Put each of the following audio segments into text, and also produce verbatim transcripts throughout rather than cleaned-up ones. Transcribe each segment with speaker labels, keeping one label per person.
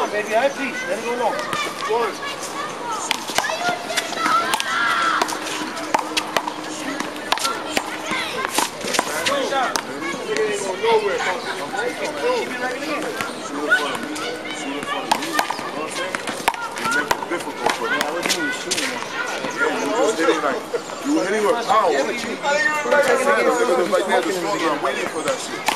Speaker 1: on, baby. I please. Let it go long. One. Good shot. Nigga ain't going nowhere. Keep it like it again. Shoot in front of me. Shoot in front of you. You know what I'm saying? It makes it difficult for me. I wasn't even shooting. Yeah, you were just hitting like, you were hitting with power. Yeah, but you, like I said, the nigga was like there the stronger. I'm waiting for that shit.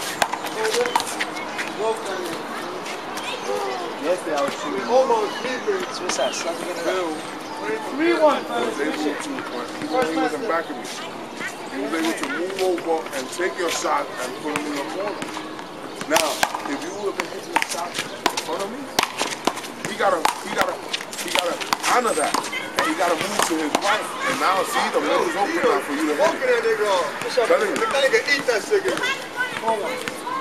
Speaker 1: Yesterday I was shooting. Almost Swiss side, slap it in the three one. I was able to, when he wasn't backing me, he was able to move over and take your shot and put him in the corner. Now, if you would have been hitting the shot in front of me, he gotta, he gotta, he gotta honor that. And he gotta move to his right. And now see the middle is open now for you to hit it. That nigga, that nigga eat that cigarette. Hold on.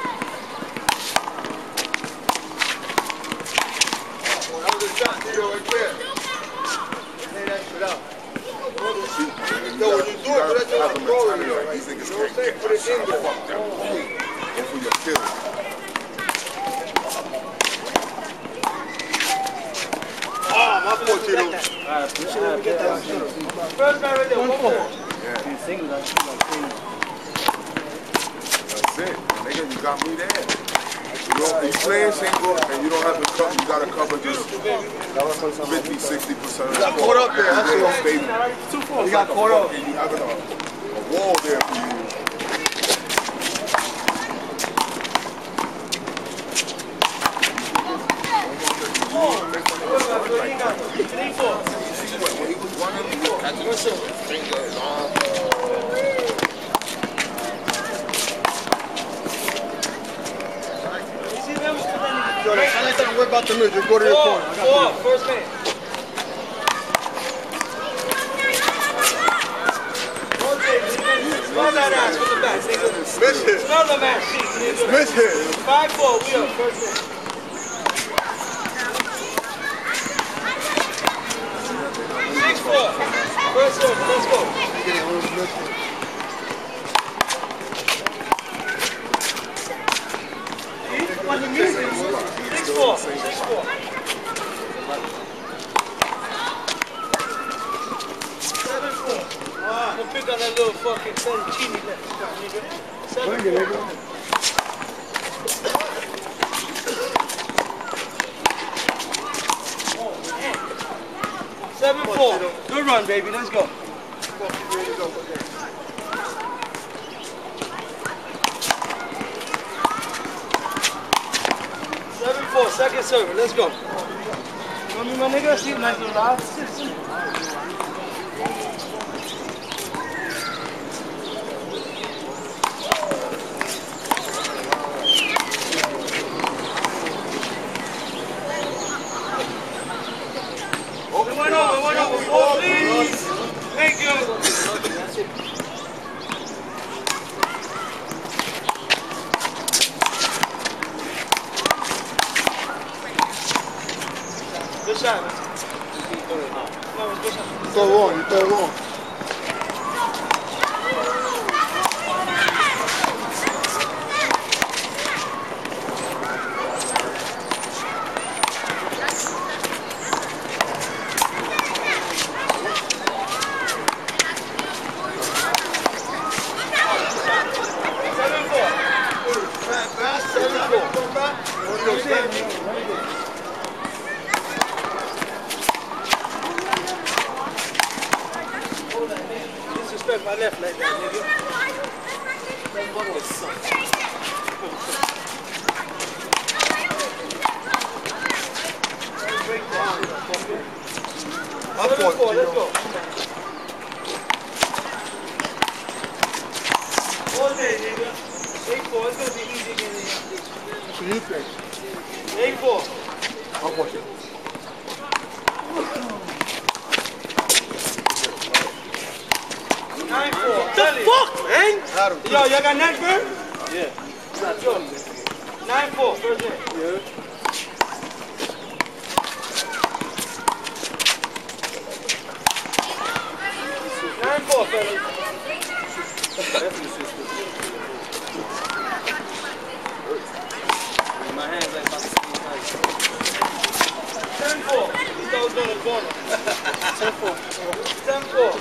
Speaker 1: That was a shot, Tito, right there. Lay that shit out. No, when you do it, that's what I'm calling you. These niggas can't get put it in there. Fuck that. Go for your kill. Oh, my poor Tito. Alright, we should get that. First man right there, one four. Yeah. You sing like crazy. That's it. Nigga, you got me there. You don't, you playing single and you don't have to cover, you gotta cover just fifty, sixty percent of the score. You got caught up there, that's all. You got caught up. And you have a, a wall there for you. When he was running, he was catching his finger, his arm. Yo, I like that. Worry about the move. Just go to your corner. I got four, first man. Smell that ass from the back, nigga. Miss hit. Smell the ass sheet, nigga. Miss hit. Five four. We up. First man. Six four. First serve. Let's go. Six four, six four. Seven four. Ah, go pick on that little fucking fettuccine left, nigga. Seven four. Seven four. Good run, baby. Let's go. Seven four, second server, let's go. You want me, my nigga? See, nice little loud. We went over, we went over. Four, please. Thank you. Good shot, man. You throw wrong, you throw wrong. Seven four. Seven four. Come back. Disrespect my left like that, nigga. Seven four, let's go. All day, nigga. Eight four, it's gonna be easy again. What do you think? Eight four. I'll watch it. Nine four. What the fuck, man? Yo, y'all got neck burn? Yeah. It's not yours. Nine four, first hit. Yeah. Nine four, fellas. My hands like about to see
Speaker 2: Almost on the corner. ten four. ten four.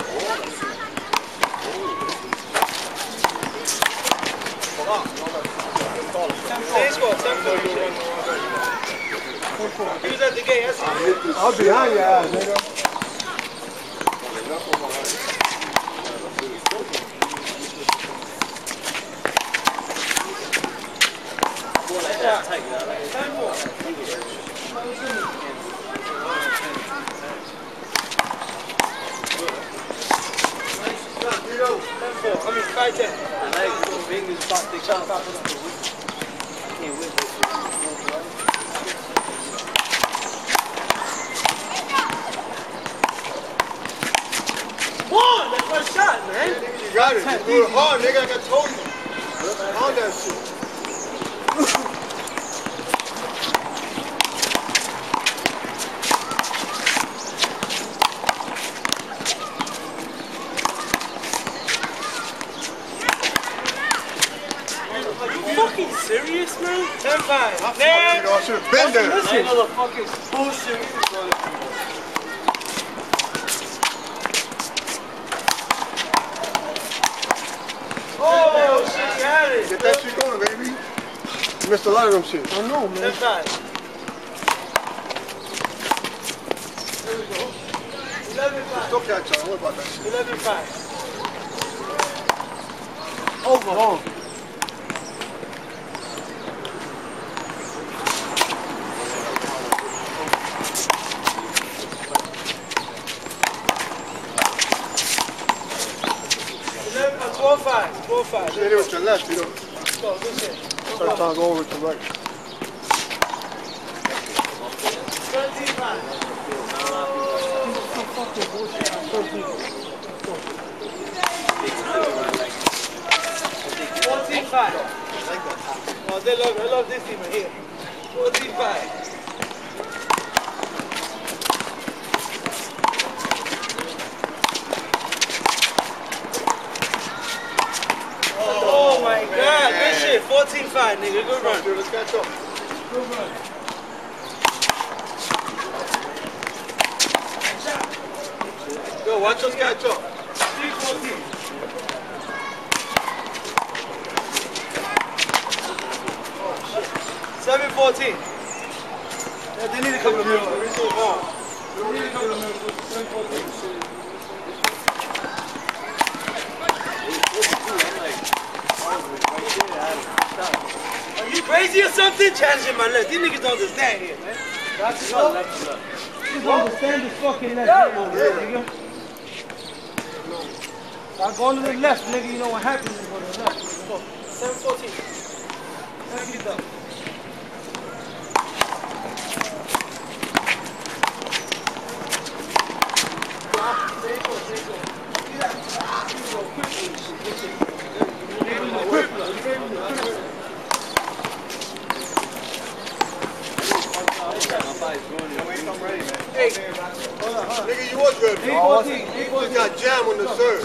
Speaker 2: Same score, ten four. He was at the gate, that's it.
Speaker 3: I'll behind your ass, nigga.
Speaker 2: ten four. I mean, five ten. I like the fingers back, they can't back it up. I can't wait. One! That's my shot, man.
Speaker 3: You got it. You do it hard, nigga. Like I told you. On that shit.
Speaker 2: Fucking serious, man? ten five.
Speaker 3: I should have been there.
Speaker 2: Listen. I know the fucking bullshit. Oh, shit, you had it.
Speaker 3: Get that shit going, baby. You missed a lot of them shit. I know, man.
Speaker 2: ten five. eleven five.
Speaker 3: Still catch on. What about that shit?
Speaker 2: eleven five.
Speaker 3: Over, home.
Speaker 2: twelve five. twelve five.
Speaker 3: Hit it with your left, you know.
Speaker 2: Go, this way.
Speaker 3: Start trying to go over to the right.
Speaker 2: thirteen five. fourteen five. Oh, they love, I love this team right here. fourteen five. Oh my God, good shit. fourteen five, nigga. Good run.
Speaker 3: Let's catch up.
Speaker 2: Good run.
Speaker 3: Yo, watch us catch up.
Speaker 2: three fourteen. seven fourteen. Yeah, they need a couple of minutes. They need a couple of minutes. seven fourteen. Are you crazy or something? Challenging my left. These niggas don't understand here, man. That's left, left, left. You don't understand this fucking left hand over here, nigga. Start going to the left, nigga. You know what happens when you go to the left. seven fourteen. Let's get it up. Hey,
Speaker 3: Nigga, you was ready.
Speaker 2: eight fourteen.
Speaker 3: You just got jam on the serve.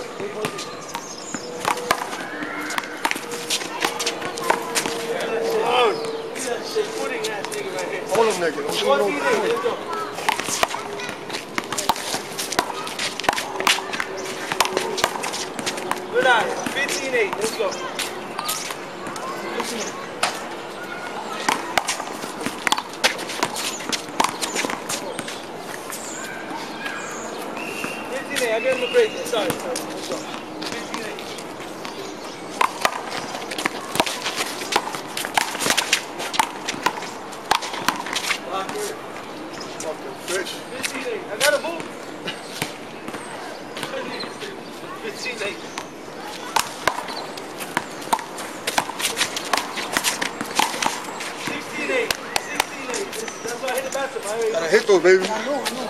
Speaker 3: Hold him, nigga. Don't do
Speaker 2: fourteen
Speaker 3: no
Speaker 2: eight. Let's go. Good eye. fifteen eight. Let's go. fifteen eight. I gave him a break. Sorry. Sorry. Let's go. fifteen eight.
Speaker 3: fucking fish.
Speaker 2: fifteen eight. I gotta move. fifteen eight. sixteen eight. sixteen eight. That's why I hit the bathroom. I
Speaker 3: Gotta hit those, baby.
Speaker 2: I know, I know.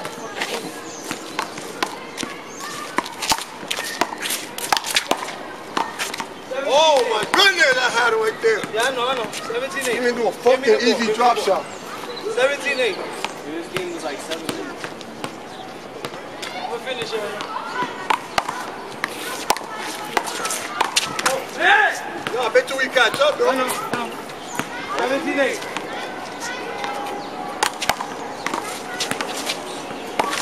Speaker 3: Oh my goodness, I had it right there.
Speaker 2: Yeah, I know, I know. seventeen eight.
Speaker 3: You didn't do a fucking easy drop shot.
Speaker 2: seventeen eight.
Speaker 4: This game was like seven minutes.
Speaker 2: We'll finish it. Oh, yes!
Speaker 3: Yo, I bet you we catch up, though.
Speaker 2: I know, I know. seventeen eight.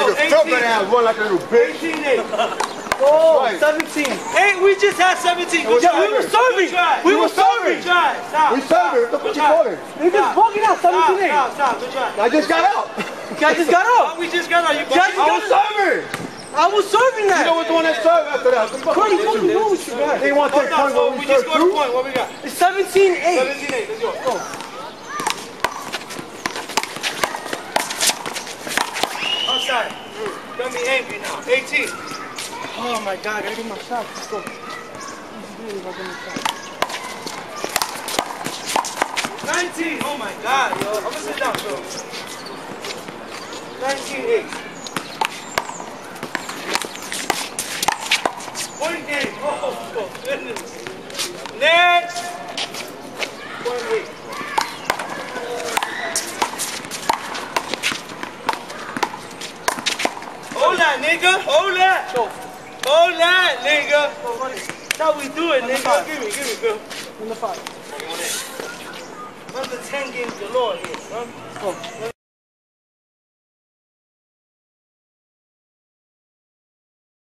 Speaker 3: nigga felt that ass run like a little bitch.
Speaker 2: eighteen eight.
Speaker 5: Oh,
Speaker 3: Right.
Speaker 5: seventeen.
Speaker 2: Hey, we just had seventeen. Good
Speaker 5: Yeah,
Speaker 2: try.
Speaker 5: we were serving.
Speaker 2: Good try.
Speaker 5: We
Speaker 2: Good
Speaker 5: were
Speaker 2: try.
Speaker 5: serving.
Speaker 2: Good try. Stop.
Speaker 3: We serving. Look what you
Speaker 2: try.
Speaker 3: calling.
Speaker 5: Niggas bugging out,
Speaker 2: Stop,
Speaker 5: seventeen eight.
Speaker 2: stop, stop. Good try.
Speaker 3: I just got out.
Speaker 5: Guy just got
Speaker 2: Oh,
Speaker 5: up.
Speaker 2: we just got out. You
Speaker 5: Guy just
Speaker 3: I was
Speaker 5: got up.
Speaker 3: serving.
Speaker 5: I was serving that.
Speaker 3: You know what's the one that served after that? What the fuck
Speaker 5: What
Speaker 3: is
Speaker 5: the fuck
Speaker 3: you?
Speaker 5: is wrong with you guys?
Speaker 3: They want to take
Speaker 2: Hold on,
Speaker 3: point
Speaker 2: so
Speaker 3: when
Speaker 2: we
Speaker 3: we
Speaker 2: just
Speaker 3: serve
Speaker 2: scored a
Speaker 3: two?
Speaker 2: point. What we got?
Speaker 5: It's seventeen eight.
Speaker 2: seventeen eight. Let's go.
Speaker 5: Oh.
Speaker 2: Outside. Gonna be angry now. eighteen.
Speaker 5: Oh my god, I gotta get my shot. Let's go. Easy if I get my shot.
Speaker 2: nineteen. Oh my god, yo. I'm gonna sit down, bro. nineteen eight. Point game. Oh, oh goodness. Next. Point eight. Hold that, nigga. Hold that. Hold that, nigga. That's how we do it, nigga. Give me, give me, Bill.
Speaker 5: In the five.
Speaker 2: Run the ten games galore here, son.
Speaker 5: Oh.